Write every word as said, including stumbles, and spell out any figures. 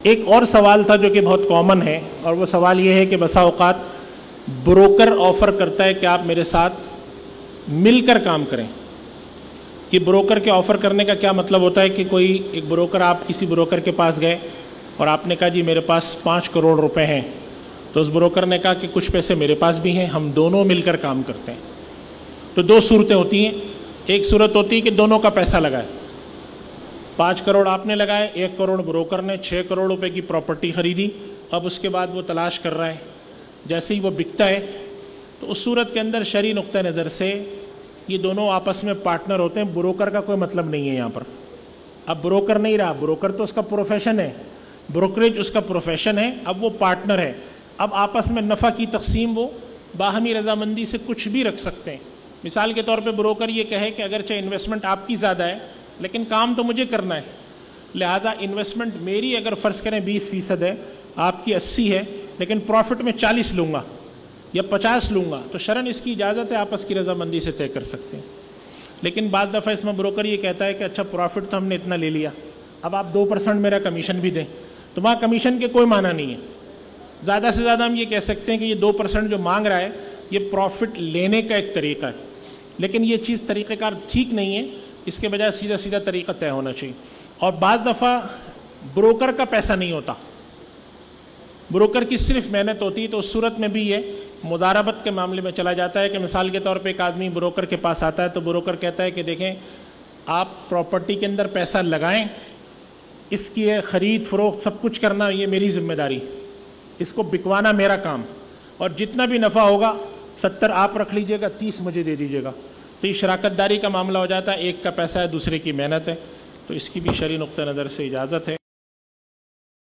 ایک اور سوال تھا جو کہ بہت کامن ہے، اور وہ سوال یہ ہے کہ بسا اوقات بروکر آفر کرتا ہے کہ آپ میرے ساتھ مل کر کام کریں۔ کہ بروکر کے آفر کرنے کا کیا مطلب ہوتا ہے کہ کوئی ایک بروکر، آپ کسی بروکر کے پاس گئے اور آپ نے کہا جی میرے پاس پانچ کروڑ روپے ہیں، تو اس بروکر نے کہا کہ کچھ پیسے میرے پاس بھی ہیں، ہم دونوں مل کر کام کرتے ہیں۔ تو دو صورتیں ہوتی ہیں، ایک صورت ہوتی ہے کہ دونوں کا پیسہ لگائے، پانچ کروڑ آپ نے لگائے، ایک کروڑ بروکر نے، چھ کروڑ روپے کی پراپرٹی خریدی، اب اس کے بعد وہ تلاش کر رہا ہے، جیسے ہی وہ بکتا ہے تو اس صورت کے اندر شرعی نقطہ نظر سے یہ دونوں آپس میں پارٹنر ہوتے ہیں، بروکر کا کوئی مطلب نہیں ہے یہاں پر۔ اب بروکر نہیں رہا، بروکر تو اس کا پروفیشن ہے، بروکریج اس کا پروفیشن ہے، اب وہ پارٹنر ہے، اب آپس میں نفع کی تقسیم وہ باہمی رضامندی سے کچھ بھی رکھ سکتے ہیں۔ مثال کے طور پہ بروکر یہ کہے کہ اگرچہ انویسٹمنٹ آپ کی زیادہ ہے لیکن کام تو مجھے کرنا ہے، لہذا انویسٹمنٹ میری اگر فرض کریں بیس فیصد ہے، آپ کی اسی ہے، لیکن پروفٹ میں چالیس لوں گا یا پچاس لوں گا، تو شرعاً اس کی اجازت ہے، آپس کی رضامندی سے طے کر سکتے ہیں۔ لیکن بعض دفعہ اس میں بروکر یہ کہتا ہے کہ اچھا پروفٹ تو ہم نے اتنا لے لیا، اب آپ دو پرسنٹ میرا کمیشن بھی دیں، تو وہاں کمیشن کے کوئی معنی نہیں ہے۔ زیادہ سے زیادہ ہم یہ کہہ سکتے ہیں کہ یہ دو پرسنٹ جو مانگ رہا ہے یہ پروفٹ لینے کا ایک طریقہ ہے، لیکن یہ چیز طریقہ کار ٹھیک نہیں ہے، اس کے بجائے سیدھا سیدھا طریقہ طے ہونا چاہیے۔ اور بعض دفعہ بروکر کا پیسہ نہیں ہوتا، بروکر کی صرف محنت ہوتی ہے، تو اس صورت میں بھی یہ مضاربت کے معاملے میں چلا جاتا ہے کہ مثال کے طور پہ ایک آدمی بروکر کے پاس آتا ہے تو بروکر کہتا ہے کہ دیکھیں آپ پراپرٹی کے اندر پیسہ لگائیں، اس کی خرید فروخت سب کچھ کرنا یہ میری ذمہ داری، اس کو بکوانا میرا کام، اور جتنا بھی نفع ہوگا ستر آپ رکھ لیجئے گا، تیس مجھے دے دیجئے گا۔ تو یہ شراکت داری کا معاملہ ہو جاتا ہے، ایک کا پیسہ ہے دوسرے کی محنت ہے، تو اس کی بھی شرعی نقطہ نظر سے اجازت ہے۔